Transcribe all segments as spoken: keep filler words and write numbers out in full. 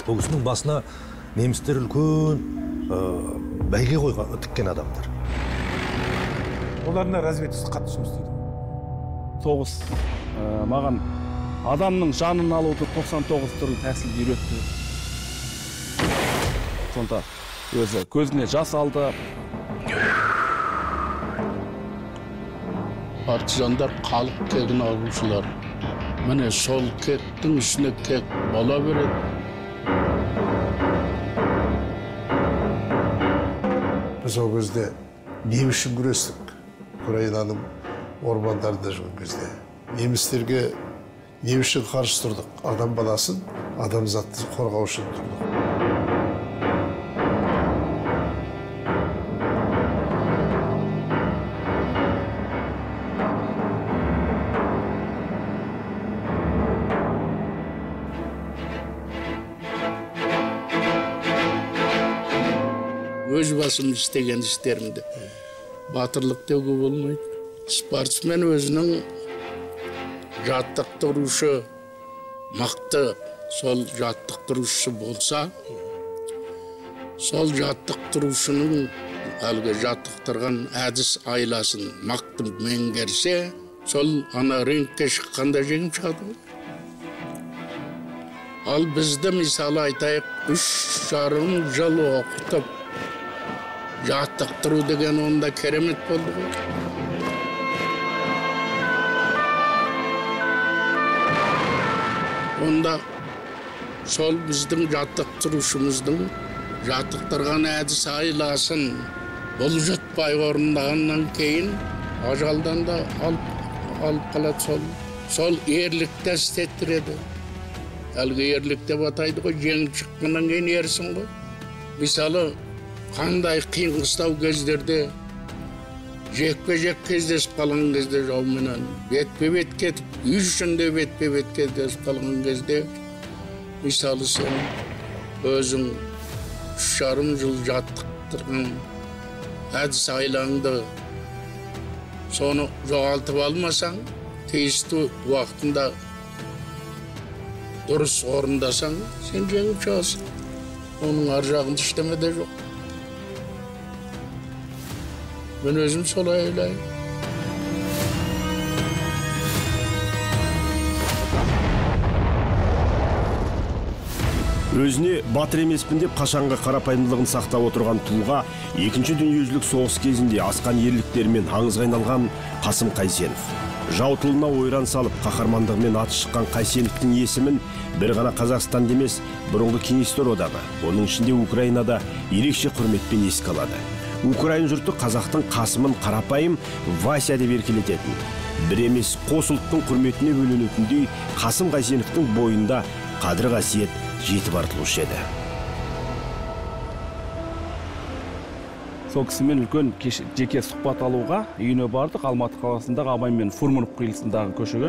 Бұл кісінің басына немістер үлкен бәйге қойған тіккен адамдар. Оларына разведчик қатты жұмыс істейді. Соғыс маған адамның жанын алуды тоқсан тоғыз түрлі тәсілді үйретті. Сонда өзі көзіне жас алды. Партизандар халық кегін алушылар. Міне сол кектің үстіне кек бола береді. Біз ол кезде не үшін күрестік? Украинаның ормандарында жүрген кезде. Немістерге не үшін қарсы тұрдық? Адам баласын, адамзатты қорғау үшін тұрдық. Өз басым істеген істерімді батырлық деуге болмайды. Спортсмен өзінің жаттықтырушы, мықты сол жаттықтырушысы болса, сол жаттықтырушының әлгі жаттықтырған әдіс айласын мықты меңгерсе, сол ана рингке шыққанда жеңіп шығады. Ал бізді мысалы айтайық, үш жарым жыл оқытып, жаттықтыру деген онда керемет болды ғой. Онда сол біздің жаттықтырушымыздың жаттықтырған әдіс айласын бұлжытпай орындағаннан кейін ажалдан да алып қалады сол. Сол ерлікті істеттіреді. Әлгі ерлікте батайды ғой, жеңіп шыққаннан кейін ерсің ғой. Мысалы, қандай қиын қыстау кездерде жекпе-жек кездесіп қалған кезде жауменен бетпе-бет кетіп, үй ішінде бетпе-бет кездесіп қалған кезде мысалы сен өзің үш жарым жыл жаттықтырған әдіс айлаңды соны жоғалтып алмасаң, тиісті уақытында дұрыс орындасаң, сен жеңіп шығасың. Оның ар жағында ештеңе де жоқ. Мен өзім солай ойлаймын. Өзіне батыр емеспін деп қашанғы қарапайымдылығын сақтап отырған тұлға екінші дүниежүзілік соғыс кезінде асқан ерліктерімен аңызға айналған Қасым Қайсенов. Жау тылына ойран салып, қаһармандығымен аты шыққан Қайсеновтың есімін бір ғана Қазақстанда емес, бұрынғы Кеңестер одағы, оның ішінде Украинада ерекше құрметпен еске алады. Украин жұрты қазақтың Қасымын қарапайым Вася деп еркелететін. Бір емес қос ұлттың құрметіне бөленетіндей Қасым Қайсеновтың бойында қадір қасиет жетіп артылушы еді. Сол кісімен үлкен жеке сұхбат алуға үйіне бардық, Алматы қаласындағы Абай мен Фурманов қиылысындағы көшеге.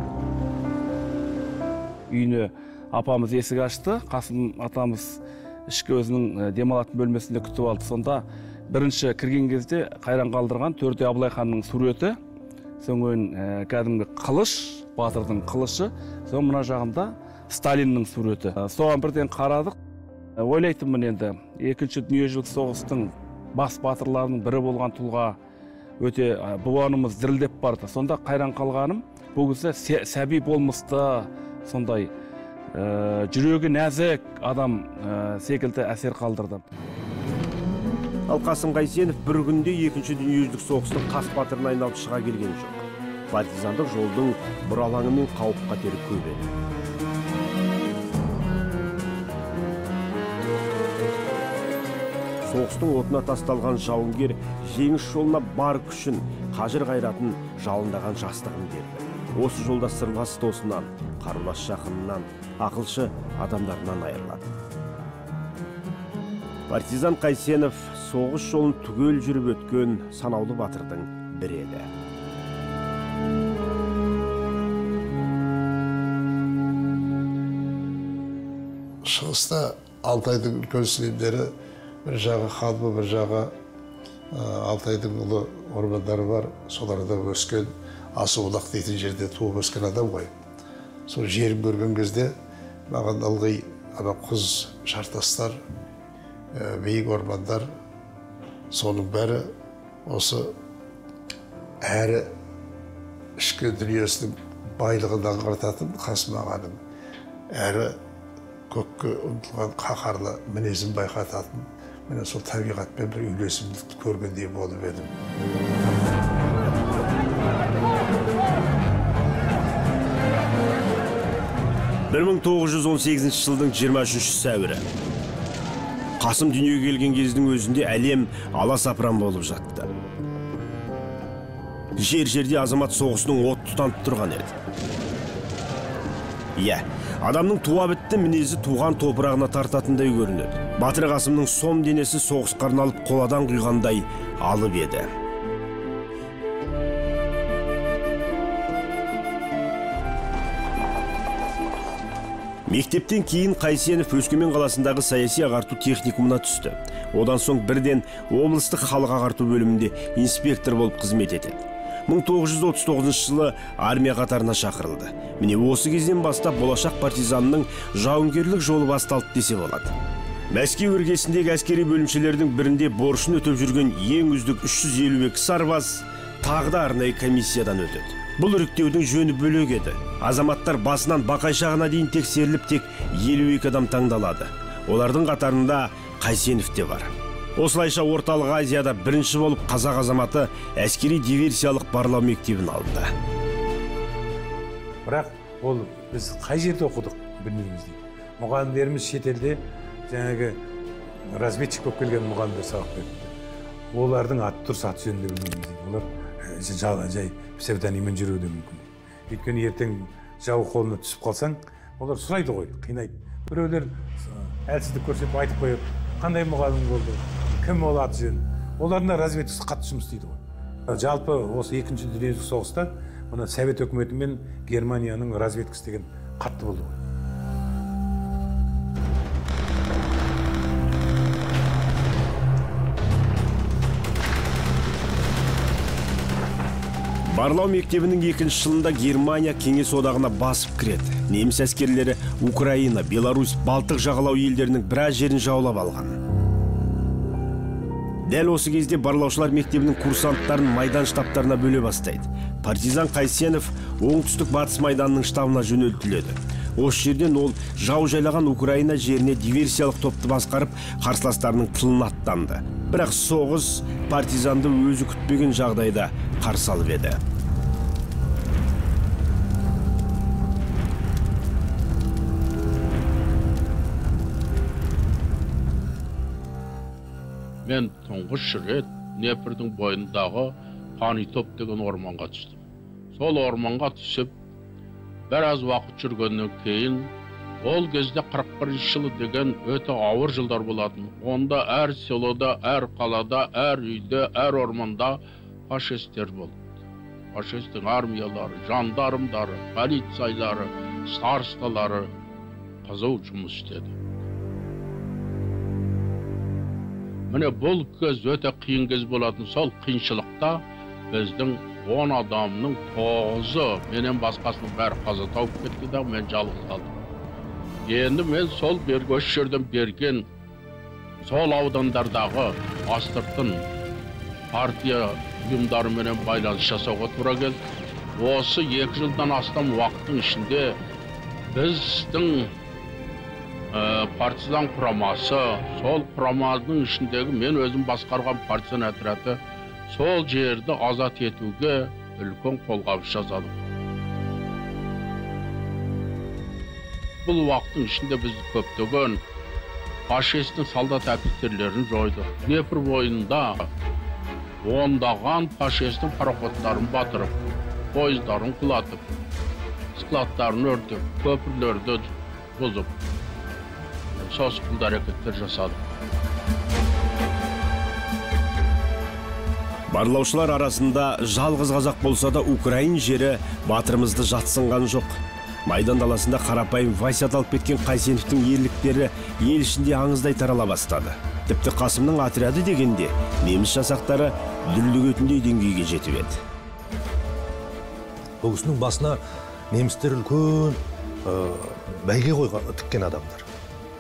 Үйіне апамыз есік ашты, Қасым атамыз ішкі өзінің демалатын бөлмесінде күтіп алды. Сонда бірінші кірген кезде қайран қалдырған Төрде Абылай ханның суреті, соңын кәдімгі қылыш, батырдың қылышы, соң мына жағында Сталиннің суреті. Соған бірден қарадық. Ойлайтынмын енді, екінші дүниежүзілік соғыстың бас батырларының бірі болған тұлға өте бұланымыз дірілдеп барды. Сонда қайран қалғаным, бұл кісі сәби болмысты, сондай жүрегі нәзік адам секілді әсер қалдырды. Ал Қасым Қайсенов бір күнде екінші дүниежүзілік соғыстың қас батырына айналып шыға келген жоқ. Партизандық жолдың бұралаңы мен қауіп қатері көп еді. Соғыстың отына тасталған жауынгер жеңіс жолына бар күшін, қажыр қайратын жалындаған жастығын берді. Осы жолда сырлас досынан, қарулас жақынынан, ақылшы адамдарынан айырылады. Партизан Қайсенов соғыс жолын түгел жүріп өткен санаулы батырдың бірі еді. Шығыста Алтайдың үлкен сілемдері, бір жағы Ханбы, бір жағы Алтайдың ұлы ормандары бар. Соларда өскен, Асуылақ дейтін жерде туып өскен адам ғой. Сол жерін көрген кезде маған ылғи ана құз жартастар, биік ормандар, соның бәрі осы әрі ішкі дүниесінің байлығын аңғартатын Қасым ағаның әрі көкке ұмтылған қаһарлы мінезін байқататын, міне сол табиғатпен бір үйлесімдікті көргендей болып едім. бір мың тоғыз жүз он сегізінші жылдың жиырма үшінші сәуірі. Қасым дүниеге келген кездің өзінде әлем аласапыран болып жатты. Жер-жерде азамат соғысының от тұтанып тұрған еді. Иә, адамның туа бітті мінезі туған топырағына тартатындай көрінеді. Батыр Қасымның сом денесі соғысқа арналып қоладан құйғандай алып еді. Мектептен кейін Қайсенов Өскемен қаласындағы саяси ағарту техникумына түсті. Одан соң бірден облыстық халық ағарту бөлімінде инспектор болып қызмет етеді. мың тоғыз жүз отыз тоғызыншы жылы армия қатарына шақырылды. Міне осы кезден бастап болашақ партизанның жауынгерлік жолы басталды десе болады. Мәскеу іргесіндегі әскери бөлімшелердің бірінде борышын өтеп жүрген ең үздік үш жүз елу екі сарбаз тағы да арнайы комиссиядан өтеді. Бұл іріктеудің жөні бөлек еді. Азаматтар басынан бақайшағына дейін тексеріліп тек елу екі адам таңдалады. Олардың қатарында Қайсенов те бар. Осылайша орталық Азияда бірінші болып қазақ азаматы әскери диверсиялық барлау мектебін алды. Бірақ ол біз қай жерде оқыдық білмейміз дейді. Мұғалімдеріміз шетелде жаңағы разведчик болып келген мұғалімдер сабақ берді. Олардың аты дұрыс аты жөнін де білмейміз дейді. Олар жай псевдониммен жүруі де мүмкін. Өйткені ертең жау қолына түсіп қалсаң, олар сұрайды ғой, қинайды. Біреулер әлсіздік көрсетіп айтып қойып, қандай мұғалім болды, кім ол аты жөн. Оларына разведчик қатты жұмыс істейді ғой. Жалпы осы екінші дүниежүзілік соғыста мына Совет өкіметі мен Германияның разведкасы деген қатты болды ғой. Барлау мектебінің екінші жылында Германия Кеңес одағына басып кіреді. Неміс әскерлері Украина, Беларусь, Балтық жағалау елдерінің біраз жерін жаулап алған. Дәл осы кезде барлаушылар мектебінің курсанттарын майдан штабтарына бөле бастайды. Партизан Қайсенов оңтүстік батыс майданның штабына жөнелтіледі. Осы жерден ол жау жайлаған Украина жеріне диверсиялық топты басқарып, қарсыластарының тылын аттанды. Бірақ соғыс партизанды өзі күтпеген жағдайда қарсы алып еді. Мен тұңғыш рет Днепрдің бойындағы Қанитоп деген орманға түстім. Сол орманға түсіп, біраз уақыт жүргеннен кейін, ол кезде қырық бірінші жылы деген өте ауыр жылдар болатын. Онда әр селода, әр қалада, әр үйде, әр орманда фашистер болды. Фашистің армиялары, жандармдары, полицайлары, старосталары қызу жұмыс істеді. Міне бұл кез өте қиын кез болатын. Сол қиыншылықта біздің он адамның тоғызы менен басқасының бәрі қаза тауып кетті да мен жалғыз қалдым. Енді мен сол бергі жерден берген сол аудандардағы астыртын партия ұйымдары менен байланыс жасауға тура келді. Осы екі жылдан астам уақыттың ішінде біздің партизан құрамасы, сол құраманың ішіндегі мен өзім басқарған партизан отряды сол жерді азат етуге үлкен қолғабыс жасадық. Бұл уақыттың ішінде біз көптеген фашистің солдат офицерлерін жойдық. Днепр бойында ондаған фашистің пароходтарын батырып, пойыздарын құлатып, складтарын өртеп, көпірлерді бұзып, сосқылды әрекеттер жасады. Барлаушылар арасында жалғыз қазақ болса да Украин жері батырымызды жатсынған жоқ. Майдан даласында қарапайым Вася аталып кеткен Қайсеновтың ерліктері ел ішінде аңыздай тарала бастады. Тіпті Қасымның отряды дегенде неміс жасақтары дүрлігетіндей деңгейге жетіп еді. Бұл кісінің басына немістер үлкен бәйге қойған тіккен адамдар.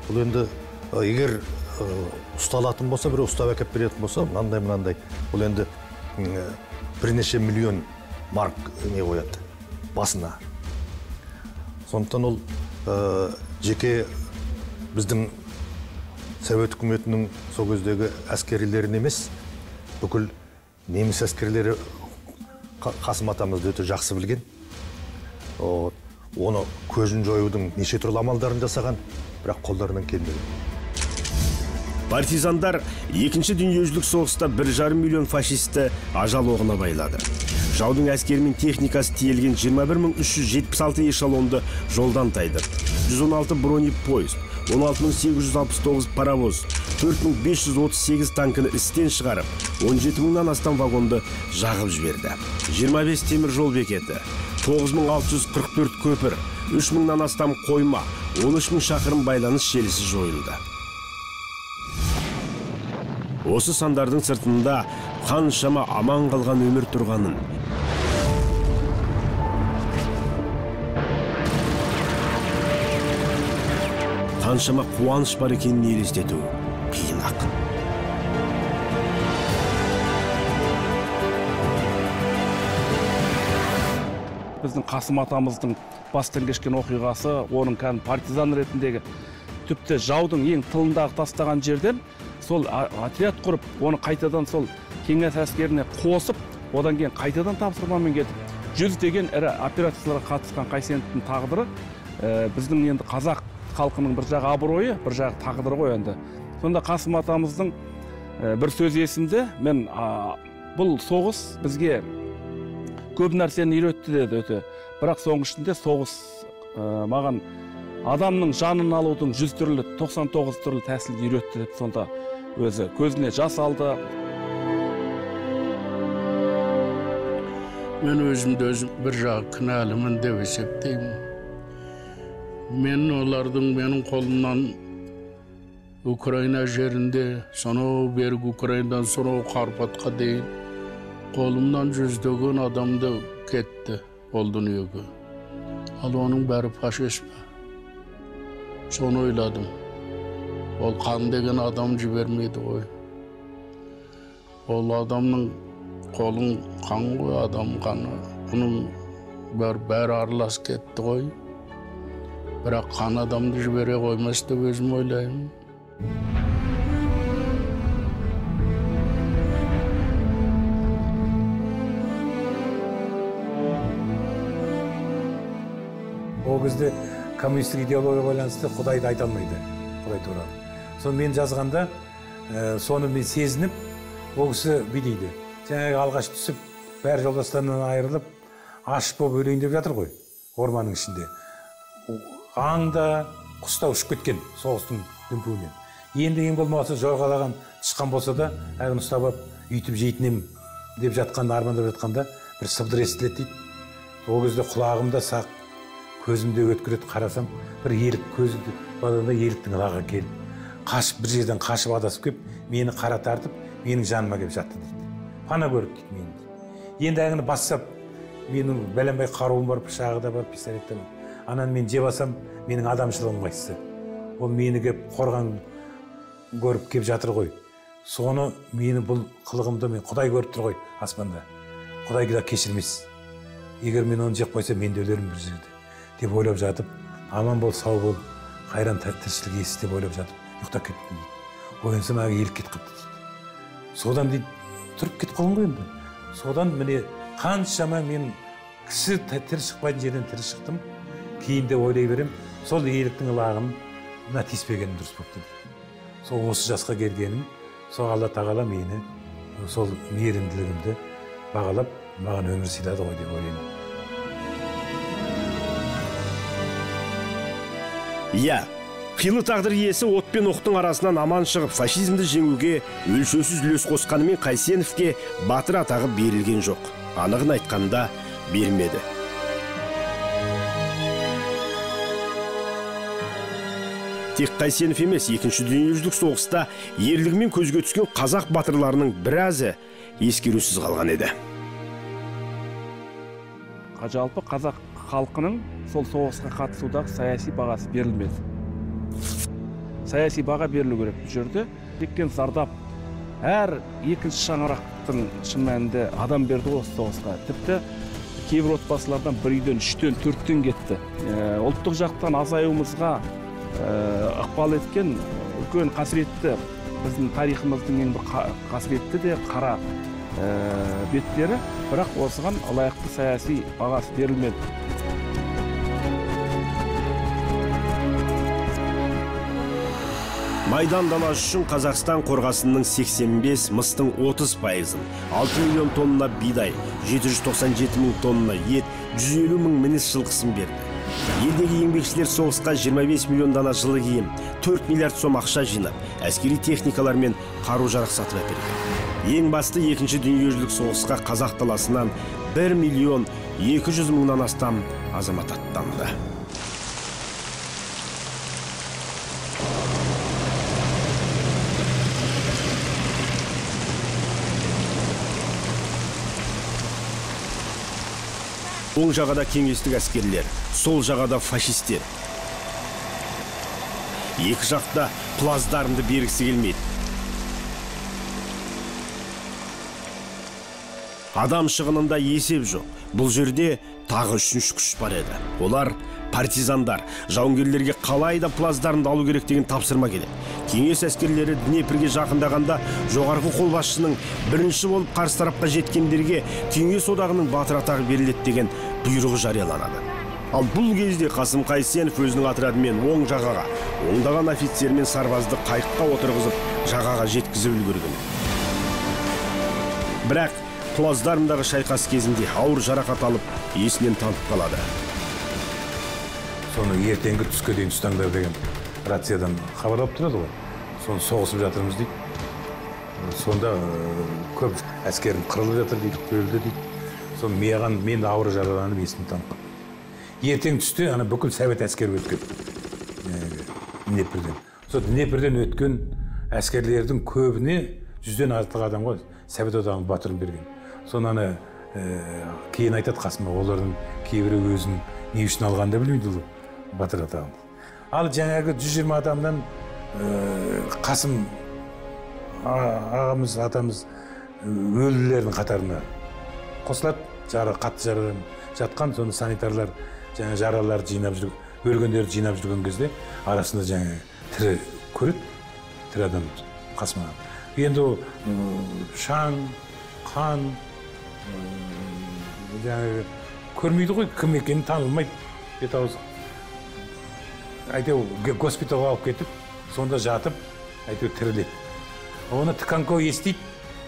бұл енді егер ұсталатын болса, бір ұстап әкеп беретін болса, мынандай мынандай бұл енді бірнеше миллион марк не қояды басына. Сондықтан ол жеке біздің Совет үкіметінің сол кездегі әскерилерін емес, бүкіл неміс әскерлері Қасым атамызды өте жақсы білген. Оны көзін жоюдың неше түрлі амалдарын жасаған, бірақ қолдарынан келмеген. Партизандар екінші дүниежүзілік соғыста бір жарым миллион фашисті ажал оғына байлады. Жаудың әскері мен техникасы тиелген жиырма бір мың үш жүз жетпіс алты эшелонды жолдан тайдырды. жүз он алты бронепоезд, он алты мың сегіз жүз алпыс тоғыз паровоз, төрт мың бес жүз отыз сегіз танкіні істен шығарып, он жеті мыңнан астам вагонды жағып жіберді. жиырма бес темір жол бекеті, тоғыз мың алты жүз қырық төрт көпір, үш мыңнан астам қойма, он үш мың шақырым байланыс желісі жойылды. Осы сандардың сыртында қаншама аман қалған өмір тұрғанын, қаншама қуаныш бар екенін елестету қиын-ақ. Біздің Қасым атамыздың бастан кешкен оқиғасы, оның кәдімгі партизан ретіндегі тіпті жаудың ең тылындағы тастаған жерден сол отряд құрып, оны қайтадан сол кеңес әскеріне қосып, одан кейін қайтадан тапсырмамен кетіп, жүздеген ірі операцияларға қатысқан Қайсеновтің тағдыры біздің енді қазақ халқының бір жағы абыройы, бір жағы тағдыры ғой енді. Сонда Қасым атамыздың бір сөз есімде, мен бұл соғыс бізге көп нәрсені үйретті деді өте. Бірақ соның ішінде соғыс маған адамның жанын алудың жүз түрлі, тоқсан тоғыз түрлі тәсілін үйретті деп сонда өзі көзіне жас алды. Мен өзімді өзім бір жағы кінәлімін деп есептеймін. Мен олардың менің қолымнан Украина жерінде, сонау бергі Украинадан сонау Қарпатқа дейін қолымнан жүздеген адамды кетті ол дүниеге. Ал оның бәрі фашист па? Соны ойладым. Ол қан деген адам жібермейді ғой. Ол адамның қолын қан ғой, адам қаны. Бұның бәрі аралас кетті ғой. Бірақ қан адамды жібере қоймас деп өзім ойлаймын. Ол кезде коммунистік идеологияға байланысты Құдайды айта алмайды, Құдай туралы. Соны мен жазғанда, соны мен сезініп, ол кісі билейді. Жаңағы алғаш түсіп, бәр жолдастарынан айырылып, аш болып өлейін деп жатыр ғой, орманның ішінде. Аңда құста ұшып кеткен соғыстың дүмпуінен. Енді ең болмаса жорғалаған тышқан болса да, әгін ұстап алып, үйтіп жейтінем деп жатқанда, армандап жатқанда бір сыбдыр естіледі дейді. Ол кезде құлағымда сақ, көзімде өткіреді, қарасам, бір елік көзімде баданда еліктің лаға келіп, қашып бір жерден қашып адасып кеп, мені қара тартып, менің жаныма келіп жатты дейді. Пана көріп дейді мені. Енді әгіні бассап, менің бәленбай қаруым бар, пышағы да бар, пистолеттен. Анан мен жеп алсам, менің адамшылығым қайсысы. Ол мені кеп қорған көріп кеп жатыр ғой. Соны мені бұл қылығымды мен Құдай көріп тұр ғой аспанда. Құдай да кешірмес. Егер мен оны жеп қойса, мен де өлермін бір жерде деп ойлап жатып, аман бол, сау бол, қайран тіршілік иесі деп ойлап жатып, ұйықтап кеттім дейді. Оянсам ағы елік кетіп қалыпты дейді. Содан дейді, тұрып кетіп қалған ғой енді. Содан міне қаншама мен кісі тірі шықпайтын жерден тірі шықтым. Кейін де ойлай берем, сол еліктің лағын мына тиіспегенім дұрыс болыпты дейді. Сол осы жасқа келгенім, сол Алла тағала мені сол мейірімділігімді бағалап, маған өмір сыйлады ғой деп ойлаймын. Иә, қилы тағдыр иесі от пен оқтың арасынан аман шығып, фашизмді жеңуге өлшеусіз үлес қосқанымен Қайсеновке батыр атағы берілген жоқ. Анығын айтқанда бермеді. Тек Қайсенов емес, екінші дүниежүзілік соғыста ерлігімен көзге түскен қазақ батырларының біразы ескерусіз қалған еді. Жалпы қазақ халқының сол соғысқа қатысудағы саяси бағасы берілмеді. саяси баға берілу керек бұл жерде. Шеккен зардап әр екінші шаңырақтың шын мәнінде адам берді осы соғысқа. Тіпті кейбір отбасылардан бір үйден, үштен, төрттен кетті. Ұлттық жақтан азаюымызға ықпал еткен үлкен қасіретті, біздің тарихымыздың ең бір қасіретті де қара беттері, бірақ осыған лайықты саяси бағасы берілмеді. Майдан даласы үшін Қазақстан қорғасынның сексен бес, мыстың отыз пайызын, алты миллион тонна бидай, жеті жүз тоқсан жеті мың тонна ет, жүз елу мың мініс жылқысын берді. Елдегі еңбекшілер соғысқа жиырма бес миллион дана жылы киім, төрт миллиард сом ақша жинап, әскери техникалар мен қару-жарақ сатып әперген. Ең басты екінші дүниежүзілік соғысқа қазақ даласынан бір миллион екі жүз мыңнан астам азамат аттанды. Оң жағада кеңестік әскерлер, сол жағада фашистер. Екі жақта плацдармды бергісі келмейді. Адам шығынында есеп жоқ. Бұл жерде тағы үшінші күш бар еді. Олар партизандар, жауынгерлерге қалай да плацдармды алу керек деген тапсырма келеді. Кеңес әскерлері Днепрге жақындағанда жоғарғы қолбасшының бірінші болып қарсы тарапқа жеткендерге Кеңес одағының батыр атағы беріледі деген бұйрығы жарияланады. Ал бұл кезде Қасым Қайсенов өзінің отрядымен оң жағаға, оңдаған офицер мен сарбазды қайыққа отырғызып, жағаға жеткізіп үлгерген. Бірақ плацдармдағы шайқас кезінде ауыр жарақат алып, есінен танып қалады. Соны ертеңгі түске дейін ұстаңдар деген рациядан хабарлап тұрады ғой. Соны соғысып жатырмыз дейді. Сонда көп әскерім қырылып жатыр дейді, өлді дейді. Соны меған мен ауыр жараланып есімді танып қалдым. Ертең түсте ана бүкіл совет әскері өткен. Днепрден. Сол Днепрден өткен әскерлердің көбіне жүзден артық адам ғой, совет одағының батырын берген. Соны ана кейін айтады Қасыма, олардың кейбірі өзін не үшін алғанды білмейді ол батыр атағын. Ал жаңағы жүз жиырма адамнан Қасым ағамыз, атамыз өлілердің қатарына қосылады, жара қатты жарадан жатқан, соны санитарлар жаңа жаралар жинап жүрген, өлгендерді жинап жүрген кезде арасында жаңа тірі көреді, тірі адам Қасым ағам. Енді шаң, қан жаңағы көрмейді ғой, кім екенін танылмайды, бет аузы. Әйтеу госпиталға алып кетіп, сонда жатып, әйтеу тіріледі. Оны Тканко естейді,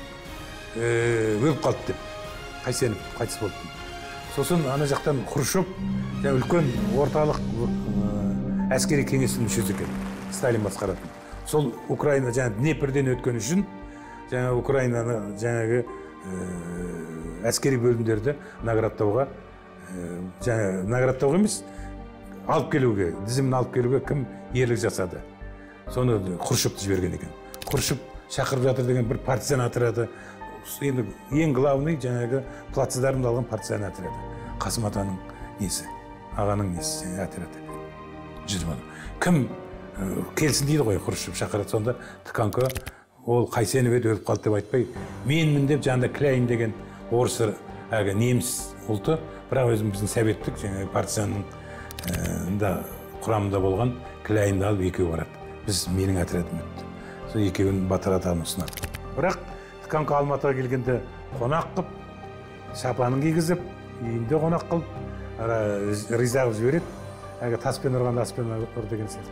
өліп қалды деп. Қайсенов қайтыс болды. Сосын ана жақтан Хрущев, үлкен орталық әскери кеңестің мүшесі екен, Сталин басқаратын. Сол Украина жаңа Днепрден өткен үшін, жаңа Украинаны жаңағы әскери бөлімдерді наградтауға, жаңа наградтауға емес, алып келуге, дізімін алып келуге кім ерлік жасады. Соны Хрущевті жіберген екен. Хрущев шақырып жатыр деген бір партизан отряды, енді ең главный жаңағы плацдармды алған партизан отряды. Қасым атаның несі, ағаның несі, отряды. Жүрмеді. Кім келсін дейді ғой, Хрущев шақырады. Сонда Тканко ол Қайсенов еді, өліп қалды деп айтпай, менмін деп жанында Кляйн деген орыс әлгі неміс ұлты, бірақ өзім біздің советтік жаңағы партизанның да құрамында болған Кляйнді алып екеуі барады. Біз менің отрядым өтті. Сол екеуін батыр атағын ұсынады. Бірақ Тканко Алматыға келгенде қонақ қып, шапанын кигізіп, үйінде қонақ қылып, риза қылып жібереді. Әлгі таспен ұрған аспен ұр деген сияқты.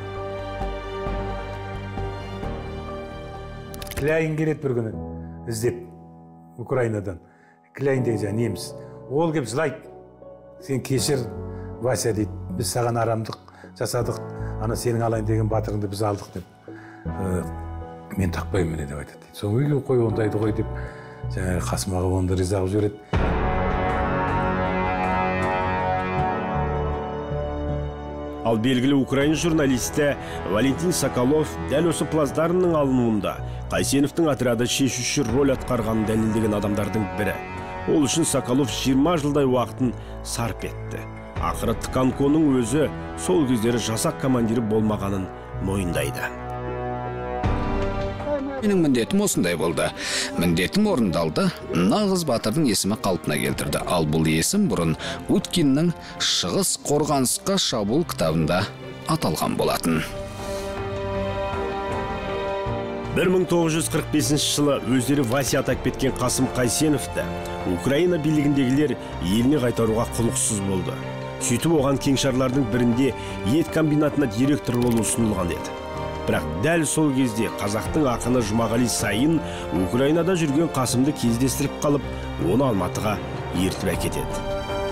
Кляйн келеді бір күні іздеп Украинадан. Кляйн деген жаңа неміс. Ол кеп жылайды. Сен кешір, Вася дейді, біз саған арамдық жасадық, ана сенің алайын деген батырыңды біз алдық деп. Мен тақпаймын міне деп айтады. Соң үйге қой ондайды қой деп, жаңағы Қасым аға онды риза қылып жібереді. Ал белгілі украин журналисті Валентин Соколов дәл осы плацдармның алынуында Қайсеновтың отряды шешуші роль атқарғанын дәлелдеген адамдардың бірі. Ол үшін Соколов жиырма жылдай уақытын сарп етті. Ақыры Тканконың өзі сол кездері жасақ командирі болмағанын мойындайды. Менің міндетім осындай болды. Міндетім орындалды. Нағыз батырдың есімі қалпына келтірді. Ал бұл есім бұрын Уткиннің «Шығыс қорғанысқа шабуыл» кітабында аталған болатын. бір мың тоғыз жүз қырық бесінші жылы өздері Вася атап кеткен Қасым Қайсеновті Украина билігіндегілер еліне қайтаруға құлықсыз болды. Сөйтіп оған кеңшарлардың бірінде ет комбинатына директор болу ұсынылған еді. Бірақ дәл сол кезде қазақтың ақыны Жұмағали Сайын Украинада жүрген Қасымды кездестіріп қалып, оны Алматыға ертіп әкетеді.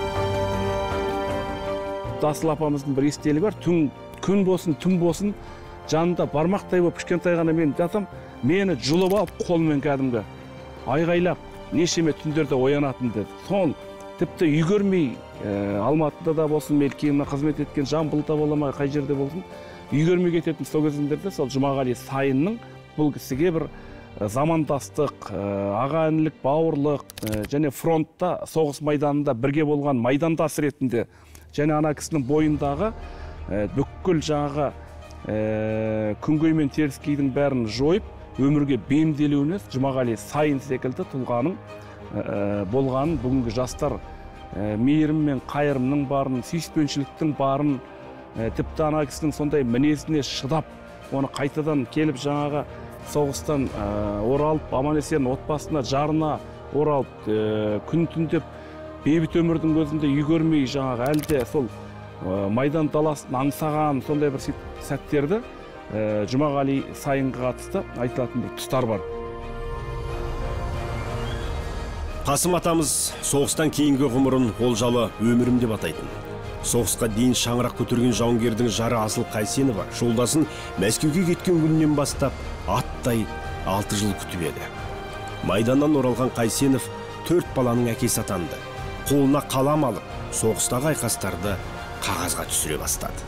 Асыл апамыздың бір естелігі бар. Түн, күн болсын, түн болсын, жанында бармақтай болып кішкентай ғана мен жатам, мені жұлып алып қолымен кәдімгі айғайлап нешеме түндерде оянатын деді. Сол тіпті үй көрмей, ә, Алматыда да болсын, Мелкемна қызмет еткен, Жамбылда бола ма, қай жерде болсын, үй көрмей кететін сол кездерде сол Жұмағали Сайынның бұл кісіге бір замандастық, аға інілік, бауырлық және фронтта соғыс майданында бірге болған майдандас ретінде және ана кісінің бойындағы бүкіл жаңағы күнгөй мен теріскейдің бәрін жойып өмірге бейімделуіне Жұмағали Сайын секілді тұлғаның болғанын бүгінгі жастар мейірім мен қайырымның барын, сүйіспеншіліктің барын, тіпті ана кісінің сондай мінезіне шыдап, оны қайтадан келіп жаңағы соғыстан оралып, аман-есен отбасына, жарына оралып, күн түндеп бейбіт өмірдің өзінде үй көрмей жаңағы әлде сол майдан даласын аңсаған сондай бір сәттерді Жұмағали Сайынға қатысты айтылатын бір тұстар бар. Қасым атамыз соғыстан кейінгі ғұмырын олжалы өмірім деп атайтын. Соғысқа дейін шаңырақ көтерген жауынгердің жары Асыл Қайсенова жолдасын Мәскеуге кеткен күннен бастап аттай алты жыл күтіп еді. Майданнан оралған Қайсенов төрт баланың әкесі атанды. Қолына қалам алып, соғыстағы айқастарды қағазға түсіре бастады.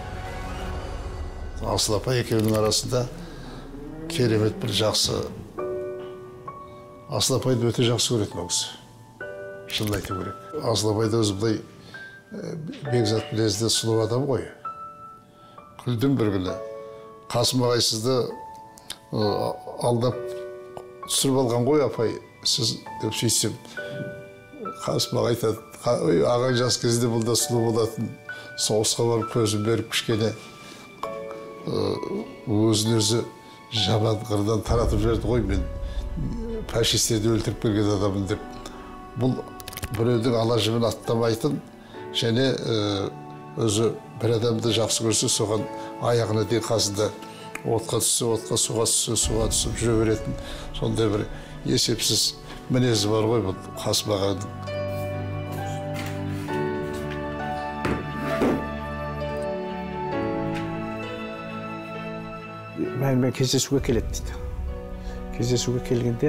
Асыл апа екеуінің арасында керемет бір жақсы. Асыл апайды өте жақсы көретін ол кісі. Шынын айту керек. Асыл апайды өзі былай Бекзат мінезді сұлу адам ғой. Күлдім бір күні. Қасым ағай сізді алдап түсіріп алған ғой апай, сіз деп сөйтсем. Қасым ағай айтады, ағаң жас кезде бұл да сұлу болатын, соғысқа барып көзін беріп кішкене өзін өзі жаман қырдан таратып жіберді ғой, мен фашистерді өлтіріп келген адамын деп. Бұл біреудің ала жібін аттамайтын, және өзі бір адамды жақсы көрсе, соған аяғына дейін қасында отқа түссе, отқа, суға түссе, суға түсіп жүре беретін, сондай бір есепсіз мінезі бар ғой бұл Қасым ағаның. Мен кездесуге келеді дейді. Кездесуге келгенде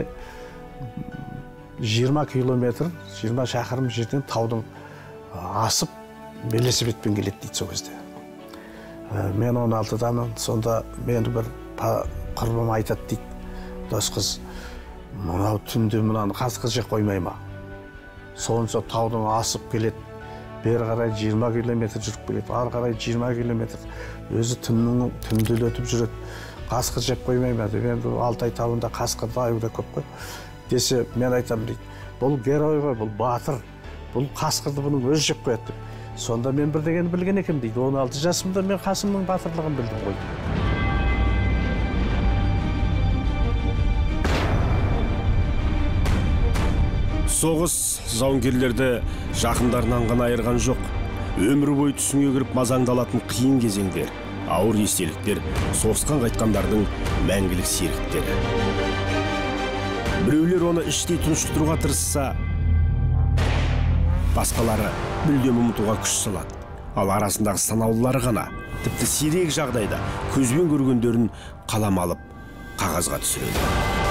жиырма километр, жиырма шақырым жерден таудың асып велосипедпен келеді дейді сол кезде. Мен он алтыдамын, сонда мені бір құрбым айтады дейді. Дос қыз, мынау түнде мынаны қасқыр жеп қоймай ма? Сонша таудың асып келеді. Бері қарай жиырма километр жүріп келеді, ары қарай жиырма километр. Өзі түннің түнделетіп жүреді. Қасқыр жеп қоймай ма деп, енді Алтай тауында қасқырды аюда көп қой. Десе, мен айтамын дейді, бұл герой ғой, бұл батыр, бұл қасқырды бұның өзі жеп қояды деп. Сонда мен бір дегенді білген екем дейді, он алты жасымда мен Қасымның батырлығын білдім ғой. Соғыс жауынгерлерді жақындарынан ғана айырған жоқ. Өмір бойы түсіңе кіріп мазаңдалатын қиын кезеңдер, ауыр естеліктер, соғыстан қайтқандардың мәңгілік серіктері. Біреулер оны іштей тұншықтыруға тырысса, басқалары мүлдем ұмытуға күш салады. Ал арасындағы санаулылары ғана, тіпті сирек жағдайда көзбен көргендерін қалам алып, қағазға түсіреді.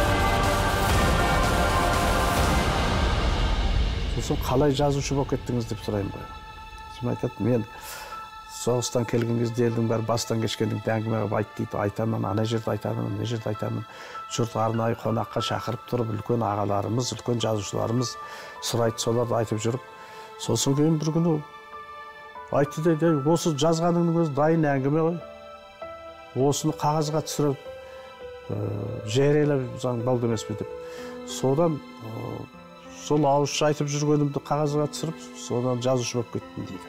Сосын қалай жазушы болып кеттіңіз деп сұраймын ғой. Сен айтады, мен соғыстан келген кезде елдің бәрі бастан кешкендің әңгіме қылып айт дейді, айтамын, ана жерді айтамын, мына жерді айтамын. Жұрт арнайы қонаққа шақырып тұрып, үлкен ағаларымыз, үлкен жазушыларымыз сұрайды, соларды айтып жүріп, сосын кейін бір күні айтты дейді, осы жазғаныңның өзі дайын әңгіме ғой. осыны қағазға түсіріп жариялап заң балды емес пе деп. Содан сол ауызша айтып жүргенімді қағазға түсіріп, содан жазушы болып кеттім дейді.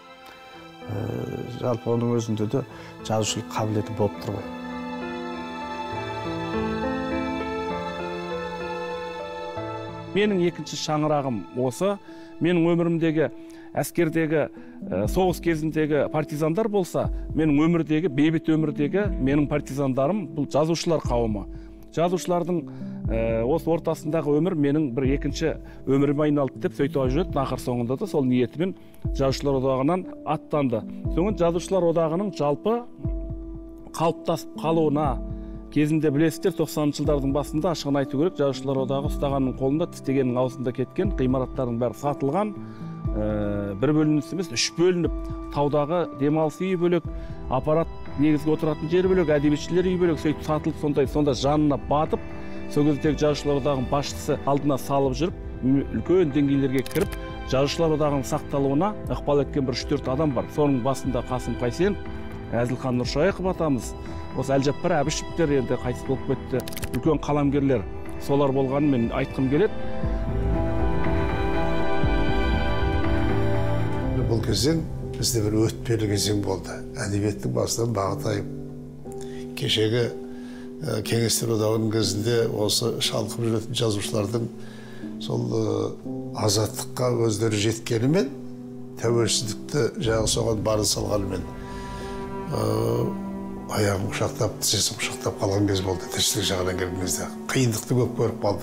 Жалпы оның өзінде де жазушылық қабілеті болып тұр ғой. Менің екінші шаңырағым осы. Менің өмірімдегі әскердегі соғыс кезіндегі партизандар болса, менің өмірдегі, бейбіт өмірдегі менің партизандарым бұл жазушылар қауымы. Жазушылардың осы ортасындағы өмір менің бір екінші өміріме айналды деп сөйтіп жүреді. Ақыр соңында да сол ниетімен жазушылар одағынан аттанды. Соңын жазушылар одағының жалпы қалыптасып қалуына кезінде білесіздер, тоқсаныншы жылдардың басында ашығын айту керек, жазушылар одағы ұстағанның қолында тістегеннің аузында кеткен, ғимараттардың бәрі сатылған, бір бөлініп емес, үш бөлініп, таудағы демалыс үйі бөлек, аппарат негізгі отыратын жері бөлек, әдебиетшілер үйі бөлек, сөйтіп сатылып, сондай сонда жанына батып, сол кездегі жазушылар одағының басшысы алдына салып жүріп, үлкен деңгейлерге кіріп, жазушылар одағының сақталуына ықпал еткен бір үш төрт адам бар. Соның басында Қасым Қайсенов, Әзілхан Нұршайықов атамыз, осы Әлжаппар Әбішевтер енді қайтыс болып кетті. Үлкен қаламгерлер солар болғанын мен айтқым келеді. Бұл кезең бізде бір өтпелі кезең болды. Әдебиеттің басынан бағыт айып. Кешегі кеңестер одағының кезінде осы шалқып жүретін жазушылардың сол азаттыққа өздері жеткенімен, тәуелсіздікті жағы соған барын салғанымен аяғым құшақтап, тізесім құшақтап қалған кез болды. Тіршілік жағынан келген кезде қиындықты көп көріп қалды.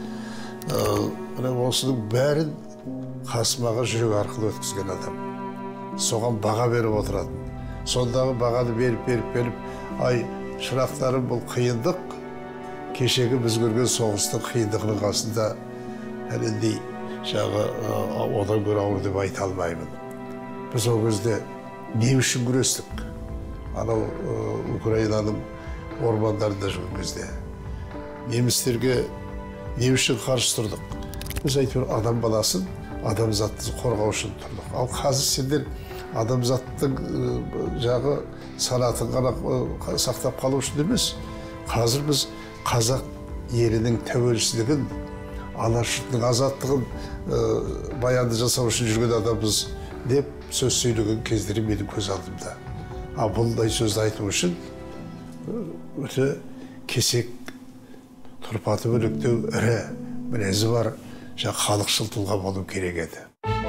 Осының бәрін Қасым аға жүрек арқылы өткізген адам. Соған баға беріп отыратын. Сондағы бағаны беріп, беріп, беріп, ай, шырақтарым, бұл қиындық, кешегі біз көрген соғыстың қиындығының қасында әліндей жағы одан көрі ауыр деп айта алмаймын. Біз ол кезде не үшін күрестік? Анау Украинаның ормандарында жүрген кезде. Немістерге не үшін қарсы тұрдық? Біз әйтеуір адам баласын, адамзатты қорғау үшін тұрдық. Ал қазір сендер адамзаттың жағы санатын ғана сақтап қалу үшін емес. Қазір біз қазақ елінің тәуелсіздігін, алашының азаттығын баянды жасау үшін жүрген адамбыз деп сөз сөйлеген кездері менің көз алдымда. А бұндай сөзді айту үшін өте кесек, тұрпаты бөлектеу, ірі, мінезі бар, халықшыл тұлға болу керек еді.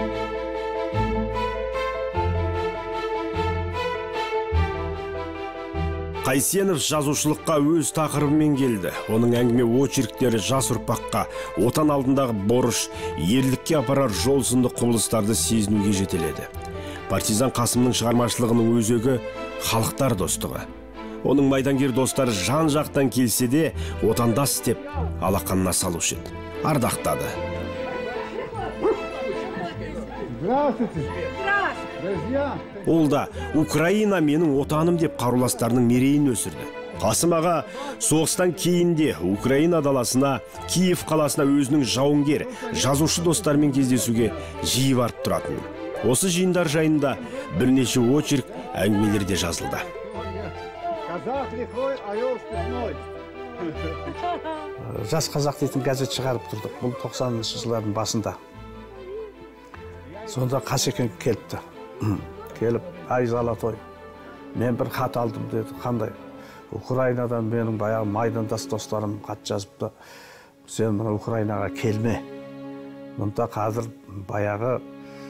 Қайсенов жазушылыққа өз тақырыбымен келді. Оның әңгіме очерктері жас ұрпаққа отан алдындағы борыш, ерлікке апарар жол сынды құбылыстарды сезінуге жетеледі. Партизан Қасымның шығармашылығының өзегі халықтар достығы. Оның майдангер достары жан жақтан келсе де отандас деп алақанына салушы еді. Ардақтады. Ол да Украина менің отаным деп қаруластарының мерейін өсірді. Қасым аға соғыстан кейінде Украина даласына, Киев қаласына өзінің жауынгер, жазушы достарымен кездесуге жиі барып тұратын. Осы жиындар жайында бірнеше очерк әңгімелерде жазылды. Жас қазақ дейтін газет шығарып тұрдық. Бұл тоқсаныншы жылдардың басында. Сонда Қасекең келіпті. Келіп, ай Золотой, мен бір хат алдым деді. Қандай? Украинадан менің баяғы майдандас достарым хат жазыпты. Сен мына Украинаға келме. Мұнда қазір баяғы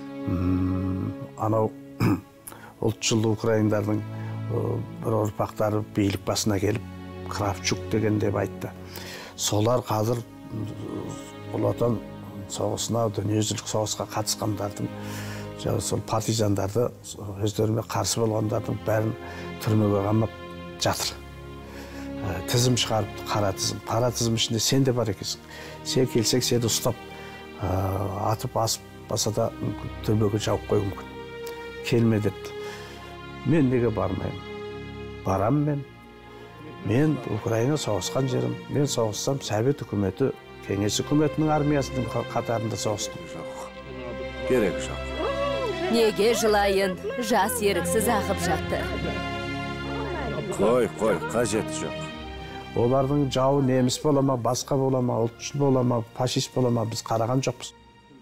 анау ұлтшыл украиндардың бір ұрпақтары билік басына келіп, Кравчук деген деп айтты. Солар қазір ұлы отан соғысына, дүниежүзілік соғысқа қатысқандардың, сол партизандарды өздеріне қарсы болғандардың бәрін түрмеге қамап жатыр. Тізім шығарыпты, қара тізім. Қара тізім ішінде сен де бар екенсің. Сен келсек, сені ұстап, атып асып баса да түрмеге жауып қою мүмкін. Келме депті. Мен неге бармаймын? Барам мен. Мен Украина соғысқан жерім. Мен соғыссам, Совет үкіметі, Кеңес үкіметінің армиясының қатарында соғыстым. Керек жоқ. Неге жылайын? Жас еріксіз ағып жатты. қой қой қажеті жоқ. Олардың жауы неміс бола ма, басқа бола ма, ұлтшыл бола ма, фашист бола ма, біз қараған жоқпыз.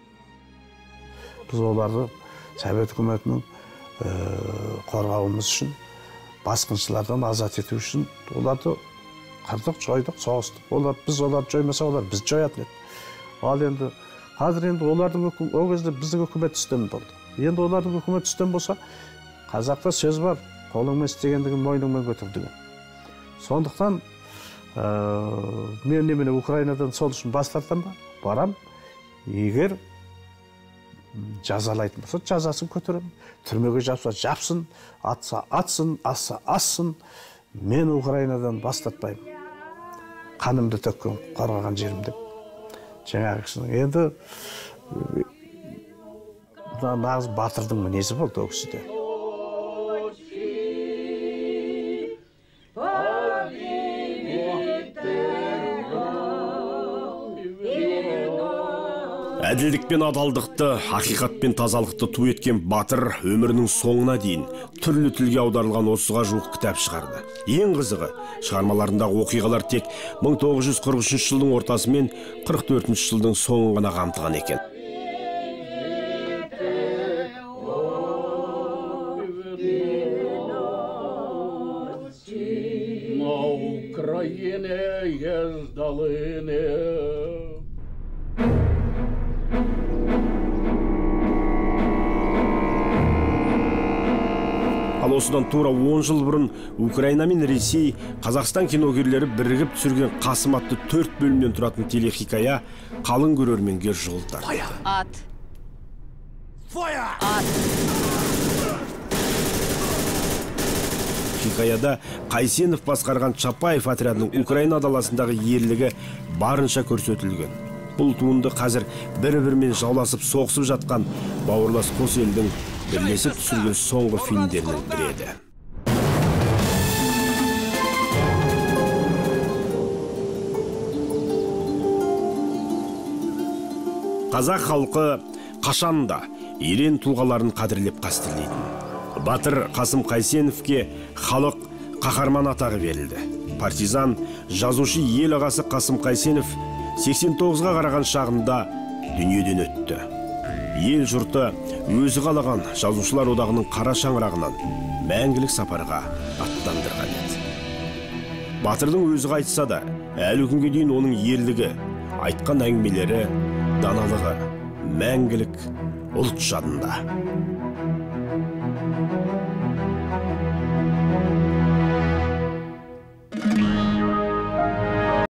Біз оларды Совет үкіметінің қорғауымыз үшін, басқыншылардан азат ету үшін оларды қырдық, жойдық, соғыстық. Олар біз оларды жоймаса, олар біз жоятын еді. Ал енді қазір енді олардың ол кезде біздің үкімет үстем болды. Енді олардың үкімет үстем болса, қазақта сөз бар, қолыңмен істегендігін мойныңмен көтер деген. Сондықтан мен немене Украинадан сол үшін бас тартам ба? Барам. Егер жазалайтын болса, жазасын көтеремін. Түрмеге жапса, жапсын, атса, атсын, асса, ассın. Мен Украинадан бас тартпаймын. Қанымды төккен, қорғаған жерім деп. Жаңағы кісінің. Енді нағыз батырдың мінезі болды ол кісіде. Әділдік пен адалдықты, ақиқат пен тазалықты ту еткен батыр өмірінің соңына дейін түрлі тілге аударылған отызға жуық кітап шығарды. Ең қызығы, шығармаларындағы оқиғалар тек мың тоғыз жүз қырық үшінші жылдың ортасы мен қырық төртінші жылдың соңын ғана қамтыған екен. Ал осыдан тура он жыл бұрын Украина мен Ресей, Қазақстан киногерлері бірігіп түсірген Қасым атты төрт бөлімнен тұратын телехикая қалың көрерменге жығылды. Ат. Ат. Хикаяда Қайсенов басқарған Чапаев отрядының Украина даласындағы ерлігі барынша көрсетілген. Бұл туынды қазір бір-бірімен жауласып соғысып жатқан бауырлас қос елдің бірлесіп түсірген соңғы фильмдерінің бірі еді. Қазақ халқы қашанда ерен тұлғаларын қадірлеп қастерлейтін. Батыр Қасым Қайсеновке халық қаһарман атағы берілді. Партизан, жазушы ел ағасы Қасым Қайсенов сексен тоғызға қараған шағында дүниеден өтті. Ел жұрты өзі қалаған жазушылар одағының қара шаңырағынан мәңгілік сапарға аттандырған еді. Батырдың өзі қайтса да, әлі күнге дейін оның ерлігі, айтқан әңгімелері, даналығы мәңгілік ұлт жадында.